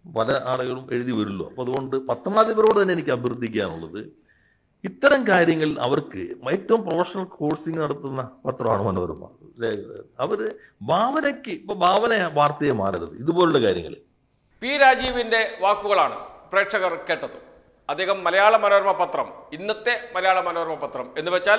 പല ആളുകളും എഴുതി വരുമല്ലോ. അപ്പോൾ അതുകൊണ്ട് പത്രമാധ്യമരോട് തന്നെ എനിക്ക് അഭ്യർത്ഥിക്കാനുള്ളത്, ഇത്തരം കാര്യങ്ങളിൽ അവർക്ക് ഏറ്റവും പ്രൊഫഷണൽ കോഴ്സിങ് നടത്തുന്ന പത്രമാണ് മനോരമ. അവർ ഭാവനയ്ക്ക് ഇപ്പൊ ഭാവന വാർത്തയെ മാറരുത് ഇതുപോലുള്ള കാര്യങ്ങൾ. പി രാജീവിന്റെ വാക്കുകളാണ് പ്രേക്ഷകർ കേട്ടത്. അദ്ദേഹം മലയാള മനോരമ പത്രം, ഇന്നത്തെ മലയാള മനോരമ പത്രം എന്ന് വെച്ചാൽ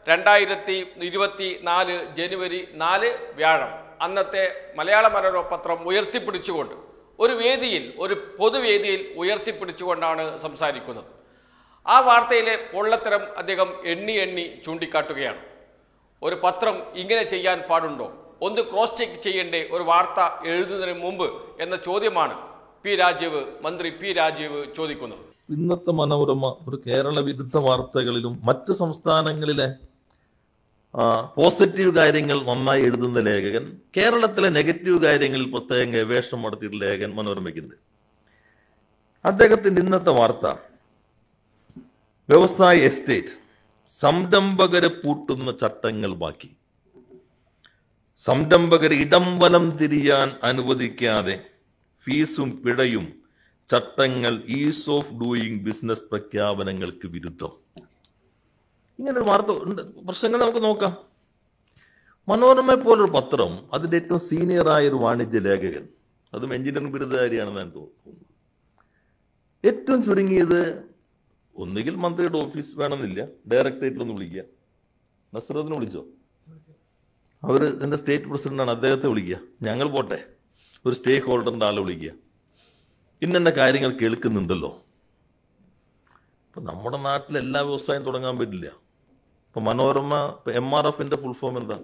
2024 ജനുവരി 4 വ്യാഴം അന്നത്തെ മലയാള മനോരമ പത്രം ഉയർത്തിപ്പിടിച്ചുകൊണ്ട് ഒരു വേദിയിൽ, ഒരു പൊതുവേദിയിൽ ഉയർത്തിപ്പിടിച്ചുകൊണ്ടാണ് സംസാരിക്കുന്നത്. ആ വാർത്തയിലെ പൊള്ളത്തരം അദ്ദേഹം എണ്ണി ചൂണ്ടിക്കാട്ടുകയാണ്. ഒരു പത്രം ഇങ്ങനെ ചെയ്യാൻ പാടുണ്ടോ? ഒന്ന് ക്രോസ് ചെക്ക് ചെയ്യേണ്ടേ ഒരു വാർത്ത എഴുതുന്നതിന് മുമ്പ് എന്ന ചോദ്യമാണ് മന്ത്രി പി രാജീവ് ചോദിക്കുന്നത്. ഇന്നത്തെ മനോരമ ഒരു കേരള വിരുദ്ധ വാർത്തകളിലും മറ്റ് സംസ്ഥാനങ്ങളിലെ പോസിറ്റീവ് കാര്യങ്ങൾ നന്നായി എഴുതുന്ന ലേഖകൻ, കേരളത്തിലെ നെഗറ്റീവ് കാര്യങ്ങളിൽ പ്രത്യേകം ഗവേഷണം നടത്തിയിട്ടുള്ള ലേഖകൻ മനോരമയ്ക്കുണ്ട്. അദ്ദേഹത്തിന്റെ ഇന്നത്തെ വാർത്ത, വ്യവസായ എസ്റ്റേറ്റ് സംരംഭകരെ പൂട്ടുന്ന ചട്ടങ്ങൾ ബാക്കി. സംരംഭകരെ ഇടം വലം തിരിയാൻ അനുവദിക്കാതെ ഫീസും പിഴയും ചട്ടങ്ങൾ ഈസ് ഓഫ് ഡൂയിങ് ബിസിനസ് പ്രഖ്യാപനങ്ങൾക്ക് വിരുദ്ധം. ഇങ്ങനെ ഒരു വാർത്ത പ്രശ്നങ്ങൾ നമുക്ക് നോക്കാം. മനോരമ പോലൊരു പത്രം, അതിന്റെ ഏറ്റവും സീനിയറായ ഒരു വാണിജ്യ ലേഖകൻ, അതും എഞ്ചിനീയറിംഗ് ബിരുദധാരിയാണെന്ന് ഞാൻ തോന്നുന്നു. ഏറ്റവും ചുരുങ്ങിയത് ഒന്നുകിൽ മന്ത്രിയുടെ ഓഫീസ് വേണമെന്നില്ല, ഡയറക്ടറേറ്റിലൊന്ന് വിളിക്കുക. നസ്രത്തിനെ വിളിച്ചോ? അവര് എന്റെ സ്റ്റേറ്റ് പ്രസിഡന്റാണ്, അദ്ദേഹത്തെ വിളിക്കുക. ഞങ്ങൾ പോട്ടെ, ഒരു സ്റ്റേക്ക് ഹോൾഡറിന്റെ ആളെ വിളിക്കുക. ഇന്നെന്റെ കാര്യങ്ങൾ കേൾക്കുന്നുണ്ടല്ലോ. ഇപ്പൊ നമ്മുടെ നാട്ടിൽ എല്ലാ വ്യവസായം തുടങ്ങാൻ പറ്റില്ല. ഇപ്പൊ മനോരമ, MRFന്റെ ഫുൾ ഫോം എന്താ?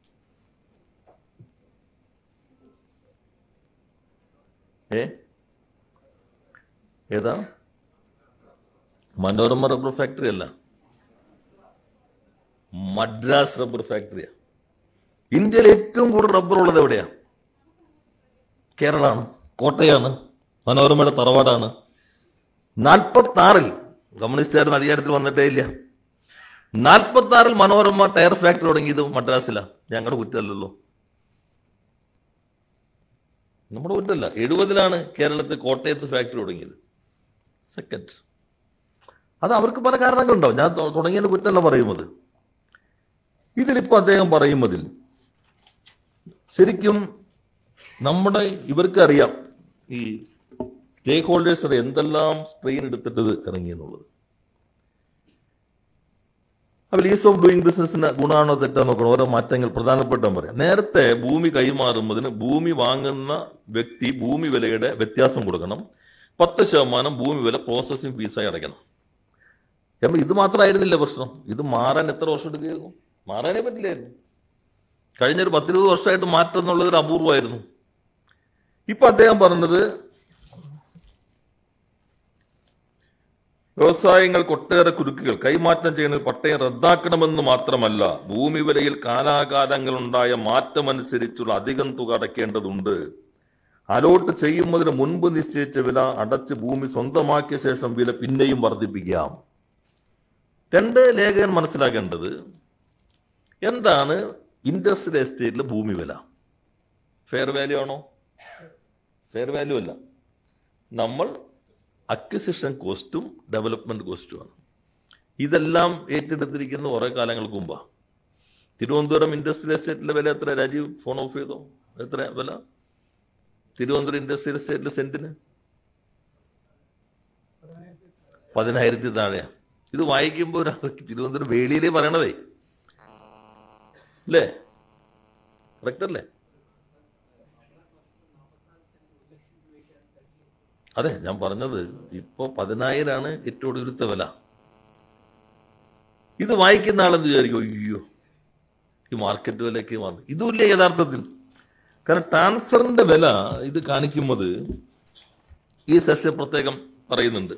ഏതാ? മനോരമ റബ്ബർ ഫാക്ടറി അല്ല, മദ്രാസ് റബ്ബർ ഫാക്ടറിയാ. ഇന്ത്യയിൽ ഏറ്റവും കൂടുതൽ റബ്ബർ ഉള്ളത് എവിടെയാ? കേരളമാണ്, കോട്ടയാണ്, മനോരമയുടെ തറവാടാണ്. 46-ൽ കമ്മ്യൂണിസ്റ്റുകാരൻ അധികാരത്തിൽ വന്നിട്ടേ ഇല്ല. 46-ൽ മനോരമ ടയർ ഫാക്ടറി തുടങ്ങിയത് മദ്രാസിലാണ്. ഞങ്ങളുടെ കുറ്റമല്ലല്ലോ, നമ്മുടെ കുറ്റമല്ല. 70-ലാണ് കേരളത്തിൽ കോട്ടയത്ത് ഫാക്ടറി തുടങ്ങിയത്. സെക്കൻഡ്, അത് അവർക്ക് പല കാരണങ്ങളുണ്ടാവും. ഞാൻ തുടങ്ങിയതിന്റെ കുറ്റമല്ല പറയുന്നത്. ഇതിലിപ്പോ അദ്ദേഹം പറയുന്നതിൽ ശരിക്കും ഇവർക്ക് അറിയാം, ഈ സ്റ്റേക്ക് ഹോൾഡേഴ്സ് എന്തെല്ലാം സ്ട്രെയിൻ എടുത്തിട്ട് ഇറങ്ങിയെന്നുള്ളത്. അപ്പോൾ ഈസ് ഓഫ് ഡൂയിങ് ബിസിനസിന് ഗുണമാണോ തെറ്റാണോ നോക്കണം. ഓരോ മാറ്റങ്ങൾ പ്രധാനപ്പെട്ട പറയാം. നേരത്തെ ഭൂമി കൈമാറുന്നതിന് ഭൂമി വാങ്ങുന്ന വ്യക്തി ഭൂമി വിലയുടെ വ്യത്യാസം കൊടുക്കണം. 10% ഭൂമി വില പ്രോസസ്സിംഗ് ഫീസായി അടയ്ക്കണം. അപ്പൊ ഇത് മാത്രമായിരുന്നില്ല പ്രശ്നം. ഇത് മാറാൻ എത്ര വർഷം എടുക്കുകയായിരുന്നു? മാറാനേ പറ്റില്ലായിരുന്നു. കഴിഞ്ഞൊരു 10-20 വർഷമായിട്ട് മാറ്റം എന്നുള്ളത് ഒരു അപൂർവമായിരുന്നു. ഇപ്പൊ അദ്ദേഹം പറഞ്ഞത്, വ്യവസായങ്ങൾക്ക് ഒട്ടേറെ കുരുക്കുകൾ, കൈമാറ്റം ചെയ്യുന്ന പട്ടയം റദ്ദാക്കണമെന്ന് മാത്രമല്ല, ഭൂമി വിലയിൽ കാലാകാലങ്ങളുണ്ടായ മാറ്റമനുസരിച്ചുള്ള അധികം തുക അടയ്ക്കേണ്ടതുണ്ട്. അലോട്ട് ചെയ്യുന്നതിന് മുൻപ് നിശ്ചയിച്ച വില അടച്ച് ഭൂമി സ്വന്തമാക്കിയ ശേഷം വില പിന്നെയും വർദ്ധിപ്പിക്കാം. രണ്ട് ലേഖകൻ മനസ്സിലാക്കേണ്ടത്, എന്താണ് ഇൻഡസ്ട്രിയൽ എസ്റ്റേറ്റിലെ ഭൂമി വില? ഫെയർ വാല്യൂ ആണോ? ഫെയർ വാല്യൂ അല്ല. നമ്മൾ അക്വിസിഷൻ കോസ്റ്റും ഡെവലപ്മെന്റ് കോസ്റ്റുമാണ്. ഇതെല്ലാം ഏറ്റെടുത്തിരിക്കുന്ന കുറെ കാലങ്ങൾക്ക് മുമ്പാണ്. തിരുവനന്തപുരം ഇൻഡസ്ട്രിയൽ എസ്റ്റേറ്റിലെ വില എത്ര? രാജീവ് ഫോൺ ഓഫ് ചെയ്തോ? എത്ര വില തിരുവനന്തപുരം ഇൻഡസ്ട്രിയൽ എസ്റ്റേറ്റിലെ സെന്റിന്? 10,000 താഴെയാ. ഇത് വായിക്കുമ്പോൾ തിരുവനന്തപുരം വേളിയിലേ പറയണതേ അല്ലേ? കറക്റ്റ് അല്ലേ? അതെ, ഞാൻ പറഞ്ഞത് ഇപ്പൊ 10,000 ഏറ്റവും ഒടുവിലത്തെ വില. ഇത് വായിക്കുന്ന ആളെന്ന് വിചാരിക്കും, അയ്യോ ഈ മാർക്കറ്റ് വിലയ്ക്ക് വന്നു. ഇതുമില്ല യഥാർത്ഥത്തിൽ. കാരണം ട്രാൻസ്ഫറിന്റെ വില ഇത് കാണിക്കുന്നത് ഈ സെഷൻ പ്രത്യേകം പറയുന്നുണ്ട്.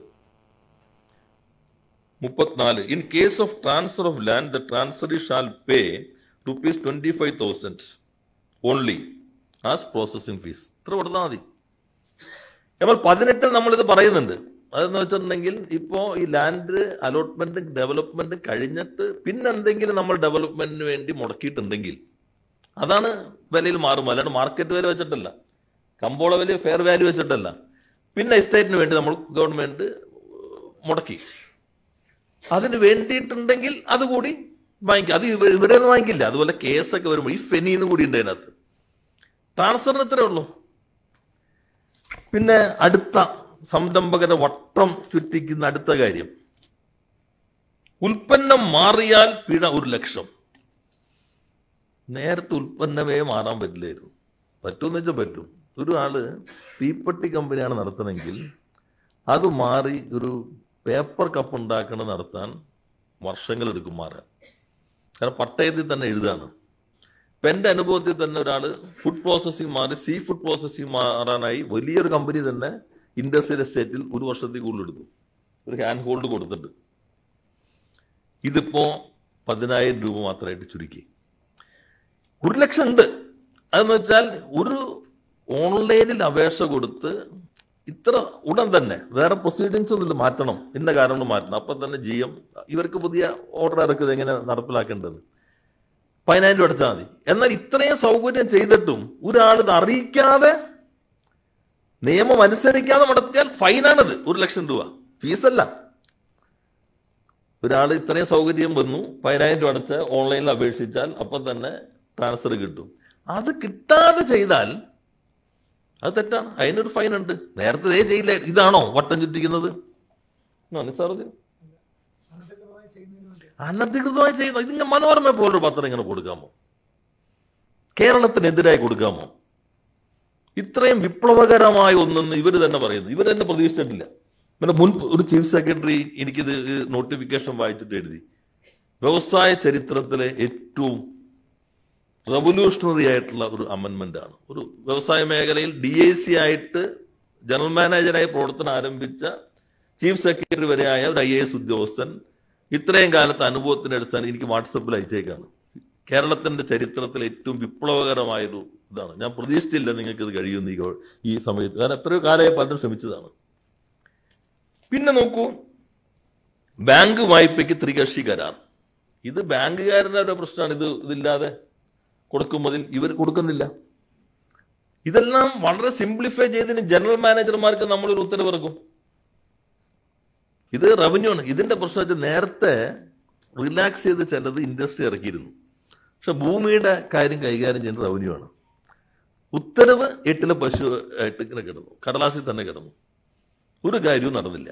34, in case of transfer of land the transferee shall pay ₹25,000 only as processing fees. ഇത്ര കൊടുത്താൽ മതി. അപ്പോൾ 18 നമ്മളിത് പറയുന്നുണ്ട്. അതെന്ന് വെച്ചിട്ടുണ്ടെങ്കിൽ ഇപ്പോ ഈ ലാൻഡ് അലോട്ട്മെന്റും ഡെവലപ്മെന്റും കഴിഞ്ഞിട്ട് പിന്നെന്തെങ്കിലും നമ്മൾ ഡെവലപ്മെന്റിന് വേണ്ടി മുടക്കിയിട്ടുണ്ടെങ്കിൽ അതാണ് വിലയിൽ മാറും. അല്ലാണ്ട് മാർക്കറ്റ് വില വെച്ചിട്ടല്ല, കമ്പോള വില ഫെയർ വാല്യൂ വെച്ചിട്ടല്ല. പിന്നെ എസ്റ്റേറ്റിന് വേണ്ടി നമ്മൾ ഗവൺമെന്റ് മുടക്കി. അതിന് വേണ്ടിയിട്ടുണ്ടെങ്കിൽ അതുകൂടി വാങ്ങിക്കും. അത് ഇവിടെ നിന്ന് വാങ്ങിക്കില്ല. അതുപോലെ കേസൊക്കെ വരുമ്പോൾ ഈ ഫെനിന്ന് കൂടി ഉണ്ട് അതിനകത്ത്. ട്രാൻസ്ഫറിന് ഇത്രേ ഉള്ളൂ. പിന്നെ അടുത്ത സംരംഭകരെ വട്ടം ചുറ്റിക്കുന്ന അടുത്ത കാര്യം, ഉൽപ്പന്നം മാറിയാൽ പിഴ 1,00,000. നേരത്തെ ഉൽപ്പന്നമേ മാറാൻ പറ്റില്ലായിരുന്നു. പറ്റുമെന്ന് വെച്ചാൽ പറ്റും. ഒരു ആള് തീപ്പെട്ടി കമ്പനിയാണ് നടത്തണമെങ്കിൽ അത് മാറി ഒരു പേപ്പർ കപ്പ് ഉണ്ടാക്കണം നടത്താൻ വർഷങ്ങളെടുക്കും മാറാൻ. കാരണം പട്ടയത്തിൽ തന്നെ എഴുതാണ്. ഇപ്പം എൻ്റെ അനുഭവത്തിൽ തന്നെ ഒരാൾ ഫുഡ് പ്രോസസ്സിംഗ് മാറി സീ ഫുഡ് പ്രോസസ്സിംഗ് മാറാനായി വലിയൊരു കമ്പനി തന്നെ ഇൻഡസ്ട്രിയൽ എസ്റ്റേറ്റിൽ 1 വർഷത്തിൽ കൂടുതൽ എടുത്തു, ഒരു ഹാൻഡ് ഹോൾഡ് കൊടുത്തിട്ട്. ഇതിപ്പോ 10,000 രൂപ മാത്രമായിട്ട് ചുരുക്കി. 1,00,000 ഉണ്ട്. അതെന്ന് വെച്ചാൽ ഒരു ഓൺലൈനിൽ അപേക്ഷ കൊടുത്ത് ഇത്ര ഉടൻ തന്നെ വേറെ പ്രൊസീഡിങ്സ് ഒന്നുമില്ല, മാറ്റണം, ഇന്ന കാരണം മാറ്റണം, അപ്പം തന്നെ GM ഇവർക്ക് പുതിയ ഓർഡർ ഇറക്കുന്നത് എങ്ങനെ നടപ്പിലാക്കേണ്ടത്, 10,000 രൂപ അടച്ചാൽ മതി. എന്നാൽ ഇത്രയും സൗകര്യം ചെയ്തിട്ടും ഒരാളിത് അറിയിക്കാതെ നിയമം അനുസരിക്കാതെ മുടക്കിയാൽ ഫൈനാണത്. 1,00,000 രൂപ ഫീസല്ല. ഒരാൾ ഇത്രയും സൗകര്യം വന്നു 10,000 രൂപ അടച്ച് ഓൺലൈനിൽ അപേക്ഷിച്ചാൽ അപ്പം തന്നെ ട്രാൻസ്ഫർ കിട്ടും. അത് കിട്ടാതെ ചെയ്താൽ അത് തെറ്റാണ്, അതിനൊരു ഫൈൻ ഉണ്ട്. നേരത്തെ ചെയ്യില്ല. ഇതാണോ വട്ടം ചുറ്റിക്കുന്നത്? അനധികൃതമായി ചെയ്യുന്നു. ഇതിങ്ങനെ മനോരമ പോലൊരു പത്രം ഇങ്ങനെ കൊടുക്കാമോ? കേരളത്തിനെതിരായി കൊടുക്കാമോ? ഇത്രയും വിപ്ലവകരമായ ഒന്നെന്ന് ഇവർ തന്നെ പറയുന്നു. ഇവർ തന്നെ പ്രതീക്ഷിച്ചിട്ടില്ല. പിന്നെ മുൻ ഒരു ചീഫ് സെക്രട്ടറി എനിക്കിത് നോട്ടിഫിക്കേഷൻ വായിച്ചിട്ട് എഴുതി, വ്യവസായ ചരിത്രത്തിലെ ഏറ്റവും റവല്യൂഷണറി ആയിട്ടുള്ള ഒരു അമെൻമെന്റ് ആണ്. ഒരു വ്യവസായ മേഖലയിൽ DIC ആയിട്ട് ജനറൽ മാനേജറായി പ്രവർത്തനം ആരംഭിച്ച ചീഫ് സെക്രട്ടറി വരെയായ ഒരു IAS ഉദ്യോഗസ്ഥൻ ഇത്രയും കാലത്തെ അനുഭവത്തിന്റെ അടിസ്ഥാനം എനിക്ക് വാട്സപ്പിൽ അയച്ചേക്കാണ്. കേരളത്തിന്റെ ചരിത്രത്തിലെ ഏറ്റവും വിപ്ലവകരമായൊരു ഇതാണ്. ഞാൻ പ്രതീക്ഷിച്ചില്ല നിങ്ങൾക്ക് ഇത് കഴിയുന്ന ഈ സമയത്ത്. കാരണം എത്രയോ കാലമായി പലരും ശ്രമിച്ചതാണ്. പിന്നെ നോക്കൂ, ബാങ്ക് വായ്പയ്ക്ക് ത്രികക്ഷി കരാർ. ഇത് ബാങ്കുകാരുടെ ഒരു പ്രശ്നമാണ്. ഇതില്ലാതെ കൊടുക്കുമ്പോൾ ഇവർ കൊടുക്കുന്നില്ല. ഇതെല്ലാം വളരെ സിംപ്ലിഫൈ ചെയ്തതിന് ജനറൽ മാനേജർമാർക്ക് നമ്മളൊരു ഉത്തരവിറക്കും. ഇത് റവന്യൂ ആണ്. ഇതിന്റെ പ്രശ്നം വെച്ചാൽ നേരത്തെ റിലാക്സ് ചെയ്ത് ചിലത് ഇൻഡസ്ട്രി ഇറക്കിയിരുന്നു. പക്ഷെ ഭൂമിയുടെ കാര്യം കൈകാര്യം ചെയ്യുന്നത് റവന്യൂ ആണ്. ഉത്തരവ് 8 പശു ആയിട്ട് ഇങ്ങനെ കിടന്നു, കടലാസിൽ തന്നെ കിടന്നു, ഒരു കാര്യവും നടന്നില്ല.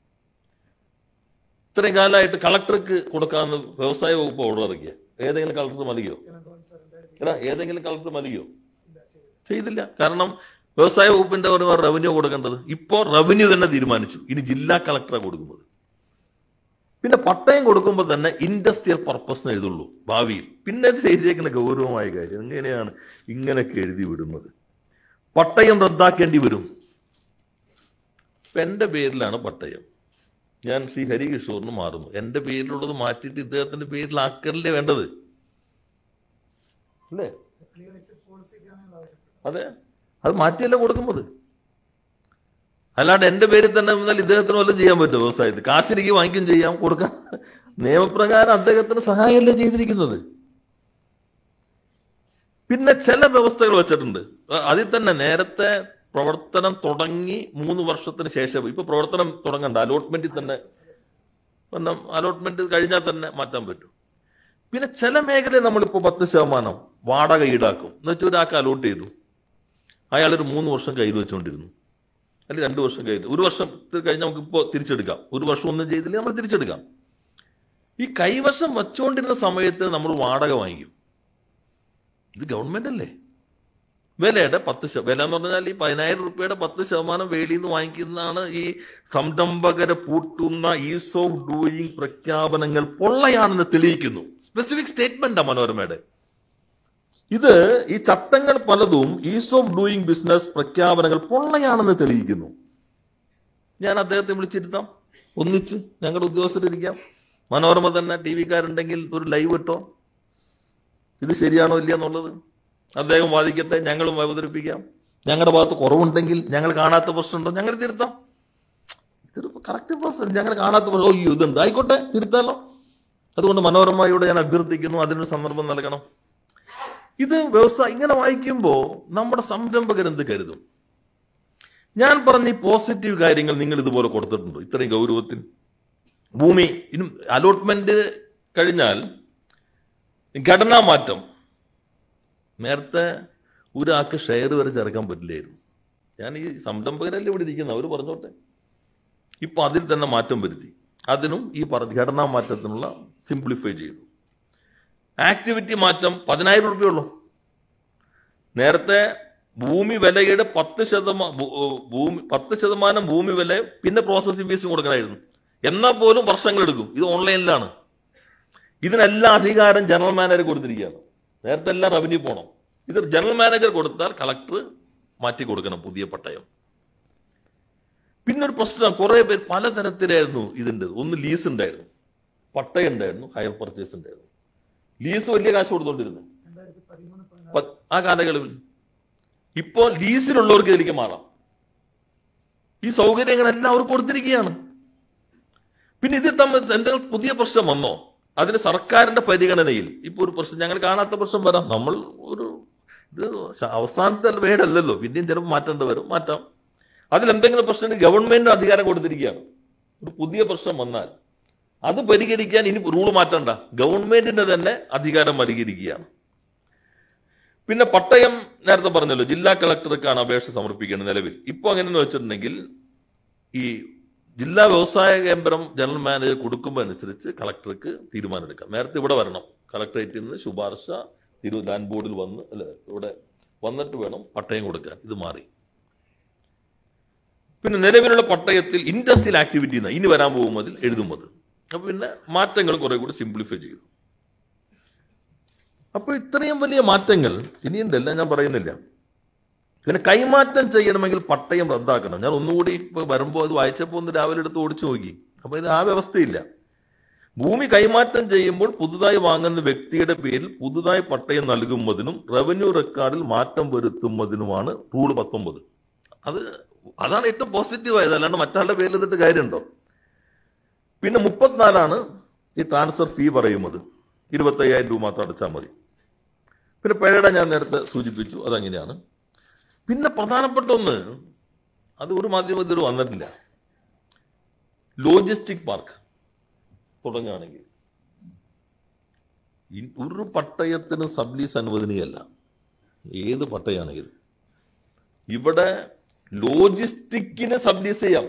ഇത്രയും കാലമായിട്ട് കളക്ടർക്ക് കൊടുക്കാമെന്ന് വ്യവസായ വകുപ്പ് ഓർഡർ ഇറക്കിയ ഏതെങ്കിലും കളക്ടർ മലിയോ? ഏതെങ്കിലും കളക്ടർ മലിയോ? ചെയ്തില്ല. കാരണം വ്യവസായ വകുപ്പിന്റെ ഒരു റവന്യൂ കൊടുക്കേണ്ടത്. ഇപ്പോൾ റവന്യൂ തന്നെ തീരുമാനിച്ചു ഇനി ജില്ലാ കളക്ടറാണ് കൊടുക്കുന്നത്. പിന്നെ പട്ടയം കൊടുക്കുമ്പോൾ തന്നെ ഇൻഡസ്ട്രിയൽ പർപ്പസിന് എഴുതുള്ളൂ ഭാവിയിൽ. പിന്നെ ഇത് ചെയ്തേക്കുന്ന ഗൗരവമായ കാര്യം എങ്ങനെയാണ് ഇങ്ങനെയൊക്കെ എഴുതി വിടുന്നത്? പട്ടയം റദ്ദാക്കേണ്ടി വരും. ഇപ്പം എൻ്റെ പേരിലാണ് പട്ടയം, ഞാൻ ശ്രീ ഹരികിഷോറിന് മാറുന്നു. എൻ്റെ പേരിലുള്ളത് മാറ്റിയിട്ട് ഇദ്ദേഹത്തിന്റെ പേരിലാക്കല്ലേ വേണ്ടത്, അല്ലേ? അതെ, അത് മാറ്റിയല്ലേ കൊടുക്കുന്നത്. അല്ലാണ്ട് എൻ്റെ പേരിൽ തന്നെ വന്നാൽ ഇദ്ദേഹത്തിന് വല്ലതും ചെയ്യാൻ പറ്റുമോ? വ്യവസായത്തിൽ കാശിരിക്ക് വാങ്ങിക്കും ചെയ്യാം, കൊടുക്കാം. നിയമപ്രകാരം അദ്ദേഹത്തിന് സഹായമല്ലേ ചെയ്തിരിക്കുന്നത്. പിന്നെ ചില വ്യവസ്ഥകൾ വെച്ചിട്ടുണ്ട്. അതിൽ തന്നെ നേരത്തെ പ്രവർത്തനം തുടങ്ങി 3 വർഷത്തിന് ശേഷം, ഇപ്പൊ പ്രവർത്തനം തുടങ്ങണ്ട, അലോട്ട്മെന്റിൽ തന്നെ, അലോട്ട്മെന്റ് കഴിഞ്ഞാൽ തന്നെ മാറ്റാൻ പറ്റും. പിന്നെ ചില മേഖലയിൽ നമ്മളിപ്പോൾ 10% വാടക ഈടാക്കും. എന്ന് വെച്ചാൽ ഒരാൾക്ക് അലോട്ട് ചെയ്തു, അയാളൊരു 3 വർഷം കയ്യിൽ വെച്ചുകൊണ്ടിരുന്നു, അല്ലെങ്കിൽ 2 വർഷം കയ്യിൽ, 1 വർഷം കഴിഞ്ഞാൽ നമുക്ക് ഇപ്പോൾ തിരിച്ചെടുക്കാം. 1 വർഷം ഒന്നും ചെയ്തില്ല, നമ്മൾ തിരിച്ചെടുക്കാം. ഈ കൈവശം വച്ചുകൊണ്ടിരുന്ന സമയത്ത് നമ്മൾ വാടക വാങ്ങിക്കും. ഇത് ഗവൺമെന്റ് അല്ലേ? വിലയുടെ 10%, വില എന്ന് പറഞ്ഞാൽ ഈ 10,000 രൂപയുടെ 10% വേലിയിൽ നിന്ന് വാങ്ങിക്കുന്നതാണ്. ഈ സംരംഭകരെ പൂട്ടുന്ന ഈസ് ഓഫ് ഡൂയിങ് പ്രഖ്യാപനങ്ങൾ പൊള്ളയാണെന്ന് തെളിയിക്കുന്നു. സ്പെസിഫിക് സ്റ്റേറ്റ്മെന്റാ മനോരമയുടെ. ഇത് ഈ ചട്ടങ്ങൾ പലതും ഈസ് ഓഫ് ഡൂയിങ് ബിസിനസ് പ്രഖ്യാപനങ്ങൾ പൊള്ളയാണെന്ന് തെളിയിക്കുന്നു. ഞാൻ അദ്ദേഹത്തെ വിളിച്ചിരുത്താം, ഒന്നിച്ച് ഞങ്ങളുടെ ഉദ്യോഗസ്ഥരിരിക്കാം. മനോരമ തന്നെ TV കാരുണ്ടെങ്കിൽ ഒരു ലൈവ് ഇട്ടോ, ഇത് ശരിയാണോ ഇല്ല എന്നുള്ളത് അദ്ദേഹം വാദിക്കട്ടെ, ഞങ്ങളും അവതരിപ്പിക്കാം. ഞങ്ങളുടെ ഭാഗത്ത് കുറവുണ്ടെങ്കിൽ, ഞങ്ങൾ കാണാത്ത പ്രശ്നമുണ്ടോ, ഞങ്ങൾ തിരുത്താം. ഇതൊരു കറക്റ്റ് പ്രശ്നം, ഞങ്ങൾ കാണാത്ത പ്രശ്നം, ഓ ഇതുണ്ട്, ആയിക്കോട്ടെ, തിരുത്താലോ. അതുകൊണ്ട് മനോരമയോട് ഞാൻ അഭ്യർത്ഥിക്കുന്നു, അതിനൊരു സന്ദർഭം നൽകണം. ഇത് വ്യവസായം ഇങ്ങനെ വായിക്കുമ്പോൾ നമ്മുടെ സംരംഭകരെന്ത് കരുതും? ഞാൻ പറഞ്ഞ ഈ പോസിറ്റീവ് കാര്യങ്ങൾ നിങ്ങൾ ഇതുപോലെ കൊടുത്തിട്ടുണ്ടോ ഇത്രയും ഗൗരവത്തിൽ? ഭൂമി ഇനി അലോട്ട്മെന്റ് കഴിഞ്ഞാൽ ഘടനാ മാറ്റം. നേരത്തെ ഒരാൾക്ക് ഷെയർ വരെ ചേർക്കാൻ പറ്റില്ലായിരുന്നു. ഞാൻ ഈ സംരംഭകരല്ലേ ഇവിടെ ഇരിക്കുന്നത്, അവർ പറഞ്ഞോട്ടെ. ഇപ്പൊ അതിൽ തന്നെ മാറ്റം വരുത്തി. അതിനും ഈ പറഞ്ഞ ഘടനാ മാറ്റത്തിനുള്ള സിംപ്ലിഫൈ ചെയ്തു. ആക്ടിവിറ്റി മാറ്റം 10,000 രൂപയുള്ളൂ. നേരത്തെ ഭൂമി വിലയുടെ 10% ഭൂമി വില പിന്നെ പ്രോസസ്സിംഗ് ഫീസും കൊടുക്കണമായിരുന്നു. എന്നാൽ പോലും വർഷങ്ങളെടുക്കും. ഇത് ഓൺലൈനിലാണ്. ഇതിനെല്ലാം അധികാരം ജനറൽ മാനേജർ കൊടുത്തിരിക്കുകയാണ്. നേരത്തെ എല്ലാം റവന്യൂ പോകണം. ഇത് ജനറൽ മാനേജർ കൊടുത്താൽ കളക്ടർ മാറ്റി കൊടുക്കണം പുതിയ പട്ടയം. പിന്നെ ഒരു പ്രശ്നം, കുറെ പേര് പലതരത്തിലായിരുന്നു ഇതിൻ്റെ. ഒന്ന് ലീസ് ഉണ്ടായിരുന്നു, പട്ടയം ഉണ്ടായിരുന്നു, ഹയർ പർച്ചേസ് ഉണ്ടായിരുന്നു. ലീസ് വലിയ കാശ് കൊടുത്തോണ്ടിരുന്നു ആ കാലയളവിൽ. ഇപ്പോൾ ലീസിലുള്ളവർക്ക് ഇതിലേക്ക് മാറാം. ഈ സൗകര്യങ്ങളെല്ലാം അവർ കൊടുത്തിരിക്കുകയാണ്. പിന്നെ ഇത് തമ്മിൽ എന്തെങ്കിലും പുതിയ പ്രശ്നം വന്നോ? അതിന് സർക്കാരിന്റെ പരിഗണനയിൽ ഇപ്പൊ ഒരു പ്രശ്നം, ഞങ്ങൾ കാണാത്ത പ്രശ്നം വരാം. നമ്മൾ ഒരു ഇത് അവസാനത്തെ വേടല്ലല്ലോ, പിന്നെയും ചിലപ്പോൾ മാറ്റേണ്ടി വരും, മാറ്റാം. അതിലെന്തെങ്കിലും പ്രശ്നം ഗവൺമെന്റ് അധികാരം കൊടുത്തിരിക്കുകയാണ്. ഒരു പുതിയ പ്രശ്നം വന്നാൽ അത് പരിഹരിക്കാൻ ഇനി റൂള് മാറ്റണ്ട, ഗവൺമെന്റിന്റെ തന്നെ അധികാരം പരിഹരിക്കുകയാണ്. പിന്നെ പട്ടയം നേരത്തെ പറഞ്ഞല്ലോ, ജില്ലാ കളക്ടർക്കാണ് അപേക്ഷ സമർപ്പിക്കേണ്ടത് നിലവിൽ. ഇപ്പൊ അങ്ങനെയെന്ന് വെച്ചിട്ടുണ്ടെങ്കിൽ ഈ ജില്ലാ വ്യവസായ കേന്ദ്രം ജനറൽ മാനേജർ കൊടുക്കുമ്പോൾ അനുസരിച്ച് കളക്ടർക്ക് തീരുമാനമെടുക്കാം. നേരത്തെ ഇവിടെ വരണം, കളക്ടറേറ്റിൽ നിന്ന് ശുപാർശ ലാൻഡ് ബോർഡിൽ വന്ന് ഇവിടെ വന്നിട്ട് വേണം പട്ടയം കൊടുക്കാൻ. ഇത് മാറി. പിന്നെ നിലവിലുള്ള പട്ടയത്തിൽ ഇൻഡസ്ട്രിയൽ ആക്ടിവിറ്റി ഇനി വരാൻ പോകുന്നതിൽ എഴുതുന്നത്. അപ്പൊ പിന്നെ മാറ്റങ്ങൾ കുറെ കൂടി സിംപ്ലിഫൈ ചെയ്തു. അപ്പൊ ഇത്രയും വലിയ മാറ്റങ്ങൾ ഇനിയുണ്ടല്ല, ഞാൻ പറയുന്നില്ല. പിന്നെ കൈമാറ്റം ചെയ്യണമെങ്കിൽ പട്ടയം റദ്ദാക്കണം. ഞാൻ ഒന്നുകൂടി ഇപ്പൊ വരുമ്പോൾ അത് വായിച്ചപ്പോൾ ഒന്ന് രാവിലെ എടുത്ത് ഓടിച്ചു നോക്കി. അപ്പൊ ഇത് ആ വ്യവസ്ഥയില്ല. ഭൂമി കൈമാറ്റം ചെയ്യുമ്പോൾ പുതുതായി വാങ്ങുന്ന വ്യക്തിയുടെ പേരിൽ പുതുതായി പട്ടയം നൽകുന്നതിനും റവന്യൂ റെക്കോർഡിൽ മാറ്റം വരുത്തുന്നതിനുമാണ് റൂൾ 19. അതാണ് ഏറ്റവും പോസിറ്റീവായത്. അല്ലാണ്ട് മറ്റാളുടെ പേരിൽ എന്നിട്ട് കാര്യമുണ്ടോ? പിന്നെ 34 ഈ ട്രാൻസ്ഫർ ഫീ പറയുന്നത്. 25,000 രൂപ മാത്രം അടച്ചാൽ മതി. പിന്നെ പിഴയുടെ ഞാൻ നേരത്തെ സൂചിപ്പിച്ചു, അതങ്ങനെയാണ്. പിന്നെ പ്രധാനപ്പെട്ട ഒന്ന്, അത് ഒരു മാധ്യമത്തിൽ വന്നിട്ടില്ല, ലോജിസ്റ്റിക് പാർക്ക് തുടങ്ങുകയാണെങ്കിൽ ഒരു പട്ടയത്തിന് സബ്ലീസ് അനുവദനീയമല്ല. ഏത് പട്ടയാണെങ്കിലും ഇവിടെ ലോജിസ്റ്റിക്കിന് സബ്ലീസ് ചെയ്യാം.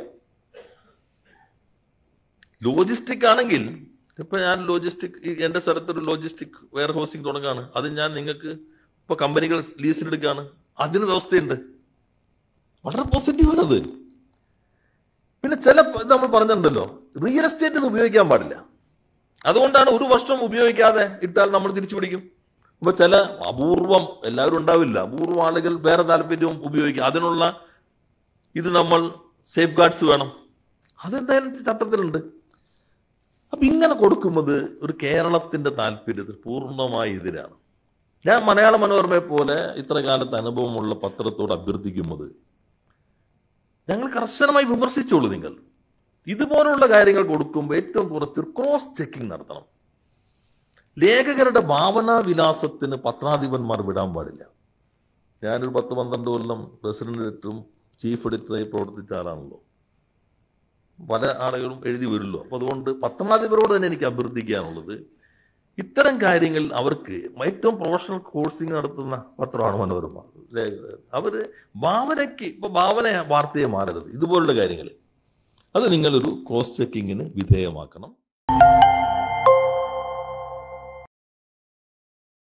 ലോജിസ്റ്റിക് ആണെങ്കിൽ ഇപ്പൊ ഞാൻ എന്റെ സ്ഥലത്തൊരു ലോജിസ്റ്റിക് വെയർ ഹൗസിംഗ് തുടങ്ങാണ്. അത് ഞാൻ നിങ്ങൾക്ക് ഇപ്പൊ കമ്പനികൾ ലീസിനെടുക്കുകയാണ്, അതിന് വ്യവസ്ഥയുണ്ട്. വളരെ പോസിറ്റീവാണ് അത്. പിന്നെ ചില നമ്മൾ പറഞ്ഞിട്ടുണ്ടല്ലോ, റിയൽ എസ്റ്റേറ്റ് ഇത് ഉപയോഗിക്കാൻ പാടില്ല. അതുകൊണ്ടാണ് ഒരു വർഷം ഉപയോഗിക്കാതെ ഇട്ടാൽ നമ്മൾ തിരിച്ചു പിടിക്കും. അപ്പൊ ചില അപൂർവം, എല്ലാവരും ഉണ്ടാവില്ല, അപൂർവം ആളുകൾ വേറെ താല്പര്യവും ഉപയോഗിക്കും. അതിനുള്ള ഇത് നമ്മൾ സേഫ് ഗാർഡ്സ് വേണം. അതെന്തായാലും ചട്ടത്തിലുണ്ട്. അപ്പൊ ഇങ്ങനെ കൊടുക്കുന്നത് ഒരു കേരളത്തിന്റെ താല്പര്യത്തിൽ പൂർണ്ണമായി എതിരാണ്. ഞാൻ മലയാള മനോരമയെ പോലെ ഇത്ര കാലത്ത് അനുഭവമുള്ള പത്രത്തോട് അഭ്യർത്ഥിക്കുന്നത്, ഞങ്ങൾ കർശനമായി വിമർശിച്ചോളൂ. നിങ്ങൾ ഇതുപോലുള്ള കാര്യങ്ങൾ കൊടുക്കുമ്പോൾ ഏറ്റവും കുറച്ച് ക്രോസ് ചെക്കിംഗ് നടത്തണം. ലേഖകരുടെ ഭാവനാവിലാസത്തിന് പത്രാധിപന്മാർ വിടാൻ പാടില്ല. ഞാനൊരു 10-12 കൊല്ലം പ്രസിഡന്റും ചീഫ് എഡിറ്ററായി പ്രവർത്തിച്ച ആളാണല്ലോ. പല ആളുകളും എഴുതി വരുമല്ലോ. അപ്പൊ അതുകൊണ്ട് പത്രാധിപരോട് തന്നെ എനിക്ക് അഭ്യർത്ഥിക്കാനുള്ളത്, ഇത്തരം കാര്യങ്ങൾ അവർക്ക് ഏറ്റവും പ്രൊഫഷണൽ കോഴ്സിംഗ് നടത്തുന്ന പത്രമാണ് മനോരമ. അവര് ഭാവന വാർത്തയെ മാറരുത്. ഇതുപോലുള്ള കാര്യങ്ങൾ അത് നിങ്ങളൊരു ക്രോസ് ചെക്കിങ്ങിന് വിധേയമാക്കണം.